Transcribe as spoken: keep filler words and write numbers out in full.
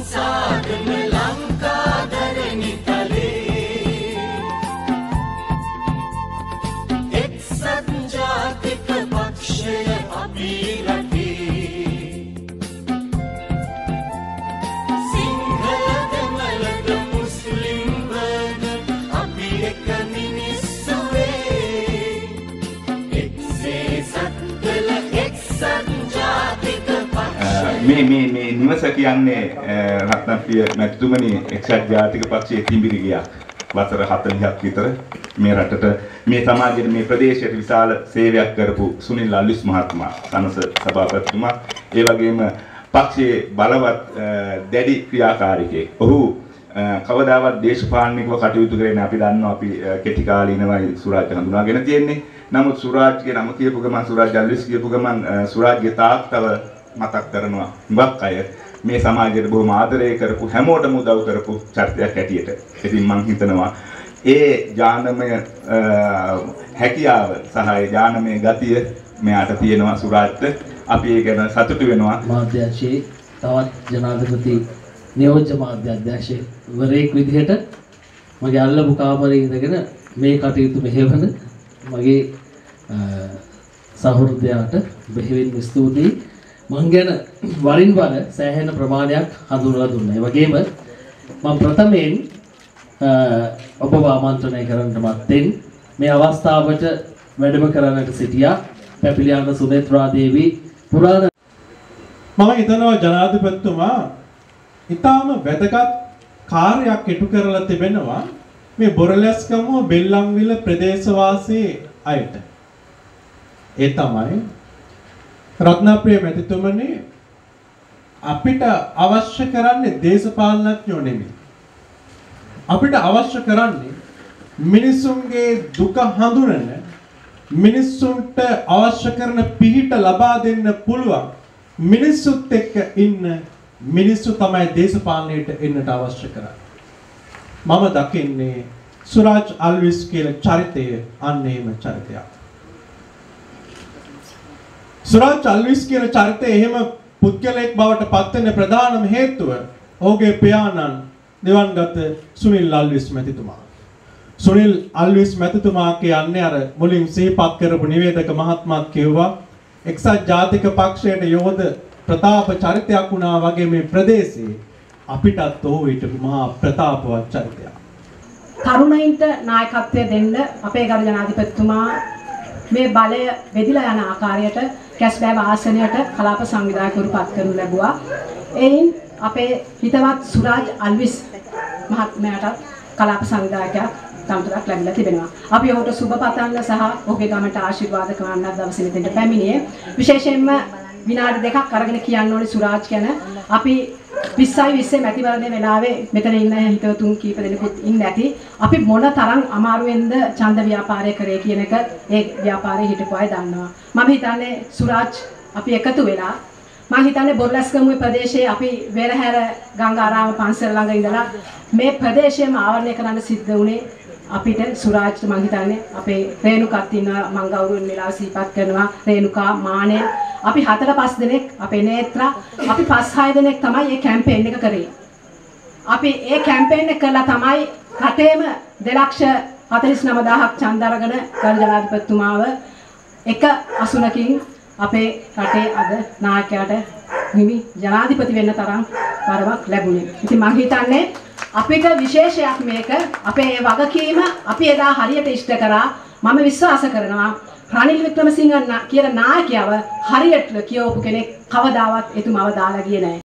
සංසාරම ලංකා දරණි තලේ එක්සත් ජාතික පක්ෂය අපි රටේ සිංහල දෙමළද මුස්ලිම් වර්ග අපි එක මිනිස්සු වේ එක්සේසත් කළ එක්සත් ජාතික මේ මේ මේ නිවස කියන්නේ රත්නප්‍රිය මැතිතුමනි එක්සත් ජාතික පක්ෂයේ තිඹිරි ගියා වසර හතළිහක් විතර මේ රටට මේ සමාජයේ මේ ප්‍රදේශයට විශාල සේවයක් කරපු සුනිල් අල්විස් මහත්මයා සනස සභාපතිතුමා ඒ වගේම පක්ෂයේ බලවත් දැඩි ක්‍රියාකාරිකයෙක්. ඔහු කවදාවත් දේශපාලනිකව කටයුතු කරේ නැහැ. අපි දන්නවා අපි කෙටි කාලීනවයි සුරාජ් හඳුනාගෙන තියෙන්නේ. නමුත් සුරාජ්ගේ නම කියපු ගමන් සුරාජ් අල්විස් කියපු ගමන් සුරාජ්ගේ තාත්තව මතක් කරනවා. හුඟක් අය මේ සමාජයට බොහොම ආදරය කරපු හැමෝටම උදව් කරපු චරිතයක් හැටියට. ඉතින් මම හිතනවා ඒ ඥානමය හැකියාව සහ ඒ ඥානමය ගතිය මෙයාට තියෙනවා සුරාජ්ට. අපි ඒ ගැන සතුටු වෙනවා. මාධ්‍යංශයේ තවත් ජනාධිපති නියෝජ්‍ය මාධ්‍ය අධ්‍යක්ෂවරයෙක් විදිහට මගේ අල්ලපු කාමරේ ඉඳගෙන මේ කටයුතු මෙහෙවන මගේ සහෘදයාට බෙහෙවින් ස්තුතියි. මං ගැන වරින් වර සෑහෙන ප්‍රමාණයක් හඳුන්වලා දුන්නා. ඒ වගේම මම ප්‍රථමයෙන් ඔබව ආමන්ත්‍රණය කරන්නට මත්තෙන් මේ අවස්ථාවට වැඩම කරන්නට සිටියා පැපිලියාන සුනේත්‍රා දේවී පුරාණ මම හිතනවා ජනාධිපතිතුමා ඊටාම වැදගත් කාර්යයක් ඉටු කරලා තිබෙනවා මේ බොරලැස්කමුව බෙල්ලන්විල ප්‍රදේශවාසී අයට. ඒ තමයි රත්නප්‍රිය මැතිතුමනි අපිට අවශ්‍ය කරන්නේ දේශපාලනඥයෝ නෙමෙයි. අපිට අවශ්‍ය කරන්නේ මිනිසුන්ගේ දුක හඳුනන මිනිසුන්ට අවශ්‍ය කරන පිහිට ලබා දෙන්න පුළුවන් මිනිසුත් එක්ක ඉන්න මිනිස්සු තමයි දේශපාලනයට එන්නට අවශ්‍ය කරන්නේ. මම දකින්නේ සුරාජ් අල්විස් කියලා චරිතය අන්න එහෙම චරිතයක්. සුරාජ් අල්විස් කියන චරිතය එහෙම පුද්ගලයෙක් බවට පත් වෙන්න ප්‍රධානම හේතුව ඔහුගේ පියාණන් දිවංගත සුනිල් අල්විස් මැතිතුමා. සුනිල් අල්විස් මැතිතුමා කියන්නේ අර මුලින් සිහිපත් කරපු නිවේදක මහත්මයා කිව්වා එක්සත් ජාතික පක්ෂයට යෝධ ප්‍රතාප චරිතයක් වුණා වගේ මේ ප්‍රදේශයේ අපිටත් ඔහු ඊට මහා ප්‍රතාපවත් චරිතයක්. තරුණයින්ට නායකත්වය දෙන්න අපේ ගරු ජනාධිපතිතුමා මේ බලය බෙදිලා යන ආකාරයට කැස්බෑව ආසනයට කලාප සංවිධායකවරු පත් කරනු ලැබුවා. එයින් අපේ හිතවත් සුරාජ් අල්විස් මහත්මයාට කලාප සංවිධායකයා තනතුරක් ලැබිලා තිබෙනවා. අපි ඔහුට සුබ පතන්න සහ ඔහුගේ ගමට ආශිර්වාද කරන්නත් දවසේ මෙතෙන්ට පැමිණියේ. විශේෂයෙන්ම විනාඩි දෙකක් අරගෙන කියන්න ඕනේ සුරාජ් ගැන. අපි විස්සයි විස්සේ මැතිවරණයේ වෙලාවේ මෙතන ඉන්න හිතවතුන් කීප දෙනෙකුත් ඉන්නේ නැති. අපි මොන තරම් අමාරුවෙන්ද ඡන්ද ව්‍යාපාරය කරේ කියන එක ඒ ව්‍යාපාරයේ හිටපු අය දන්නවා. මම හිතන්නේ සුරාජ් අපි එකතු වෙලා මම හිතන්නේ බොරලැස්ගමුවේ ප්‍රදේශයේ අපි වෙරහැර ගංගාරාම පන්සල ළඟ ඉඳලා මේ ප්‍රදේශයම ආවරණය කරන්න සිද්ධ වුණේ අපිට සුරාජ්ට මම හිතන්නේ අපේ රේණුකාත් ඉන්නවා මම ගෞරවයෙන් වෙලාව සිහිපත් කරනවා රේණුකා මානෙ අපි හතර පහ දෙනෙක් අපේ නේත්‍රා අපි පහ හය දෙනෙක් තමයි මේ කැම්පේන් එක කරේ. අපි ඒ කැම්පේන් එක කළා තමයි රටේම දෙලක්ෂ හතළිස් නව දහසක් ඡන්ද අරගෙන ගරු ජනාධිපතිතුමාව එක අසුනකින් අපේ රටේ අද නායකයාට හිමි ජනාධිපති වෙන්න තරම් වරමක් ලැබුණේ. ඉතින් මම හිතන්නේ අපිට විශේෂයක් මේක අපේ වගකීම අපි එදා හරියට ඉෂ්ට කරා. මම විශ්වාස කරනවා රනිල් වික්‍රමසිංහ කියන නායකයව හරියට කියවපු කෙනෙක් කවදාවත් එතුමාව දාලා ගියේ නැහැ.